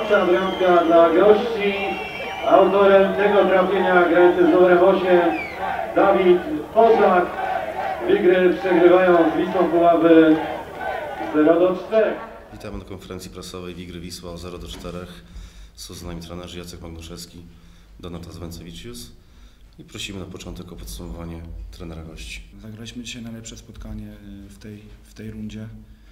4. bramka dla gości. Autorem tego trafienia, grający z numerem 8, Dawid Poszak. Wigry przegrywają z Wisłą Puławy 0-4. Witamy na konferencji prasowej Wigry Wisła o 0-4. Są z nami trenerzy Jacek Magnuszewski, Donatas Wencewicius i prosimy na początek o podsumowanie trenera gości. Zagraliśmy dzisiaj najlepsze spotkanie w tej rundzie.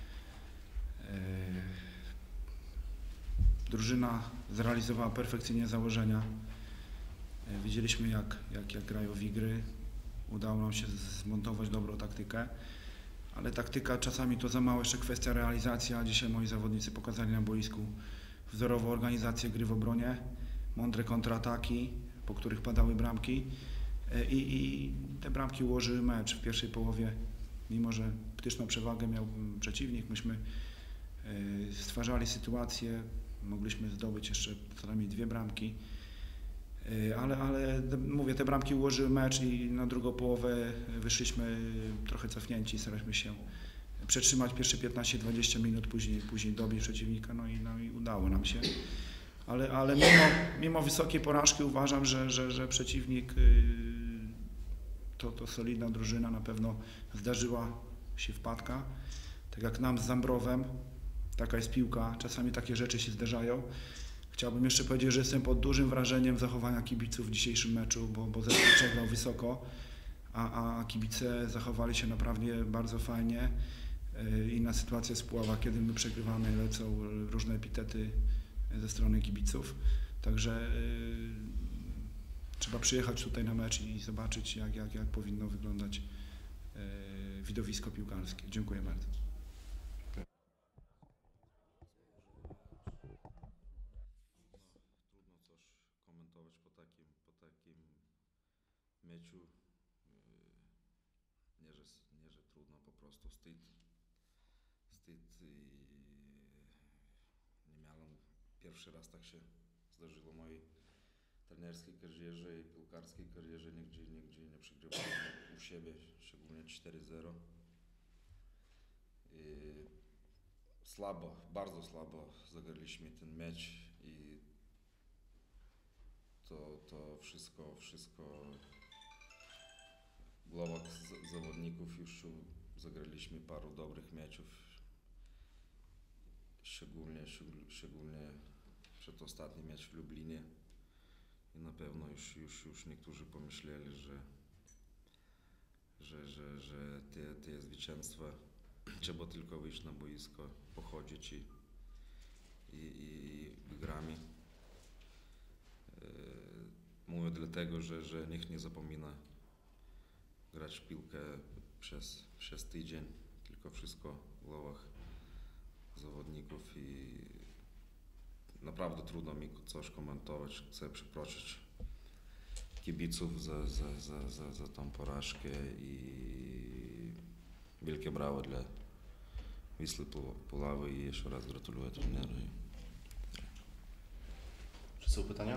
Drużyna zrealizowała perfekcyjnie założenia. Widzieliśmy jak grają Wigry. Udało nam się zmontować dobrą taktykę, ale taktyka czasami to za mało, jeszcze kwestia realizacji, a dzisiaj moi zawodnicy pokazali na boisku wzorową organizację gry w obronie, mądre kontrataki, po których padały bramki i te bramki ułożyły mecz. W pierwszej połowie, mimo że ptyczną przewagę miał przeciwnik, myśmy stwarzali sytuację, mogliśmy zdobyć jeszcze co najmniej 2 bramki. Ale mówię, te bramki ułożyły mecz i na drugą połowę wyszliśmy trochę cofnięci, staraliśmy się przetrzymać pierwsze 15-20 minut, później dobić przeciwnika, no i udało nam się. Ale mimo wysokiej porażki uważam, że przeciwnik to solidna drużyna, na pewno zdarzyła się wpadka, tak jak nam z Zambrowem, taka jest piłka, czasami takie rzeczy się zdarzają. Chciałbym jeszcze powiedzieć, że jestem pod dużym wrażeniem zachowania kibiców w dzisiejszym meczu, bo zespół przegrał wysoko, a kibice zachowali się naprawdę bardzo fajnie. Inna sytuacja z Puława, kiedy my przegrywamy, lecą różne epitety ze strony kibiców. Także trzeba przyjechać tutaj na mecz i zobaczyć, jak powinno wyglądać widowisko piłkarskie. Dziękuję bardzo. Meczu nie, że trudno, po prostu wstyd i nie miałem, pierwszy raz tak się zdarzyło w mojej trenerskiej karierze i piłkarskiej karierze, nigdzie nie przegrywałem u siebie, szczególnie 4-0. Bardzo słabo zagraliśmy ten mecz i to wszystko w głowach zawodników. Już zagraliśmy paru dobrych meczów, szczególnie przedostatni mecz w Lublinie i na pewno już niektórzy pomyśleli, że te zwycięstwa trzeba tylko wyjść na boisko, pochodzić i wygramy. Mówię dlatego, że nikt nie zapomina grać w piłkę przez tydzień, tylko wszystko w głowach zawodników i naprawdę trudno mi coś komentować. Chcę przeprosić kibiców za tą porażkę i wielkie brawo dla Wisły Puławy i jeszcze raz gratuluję trenerowi. Czy są pytania?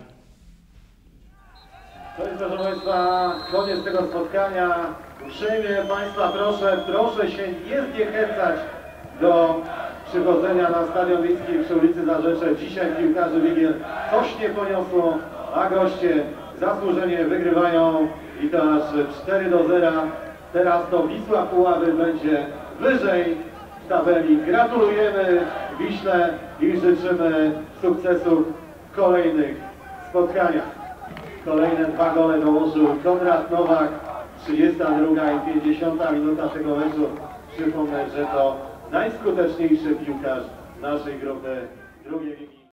To jest, proszę Państwa, koniec tego spotkania. Uprzejmie Państwa proszę się nie zniechęcać do przychodzenia na Stadion Wiejski przy ulicy Zarzecze. Dzisiaj piłkarzy Wigier coś nie poniosło, a goście zasłużenie wygrywają i to aż 4-0. Teraz to Wisła Puławy będzie wyżej w tabeli. Gratulujemy Wiśle i życzymy sukcesów w kolejnych spotkaniach. Kolejne 2 gole dołożył Konrad Nowak, 32 i 50 minuta tego meczu. Przypomnę, że to najskuteczniejszy piłkarz naszej grupy drugiej ligi.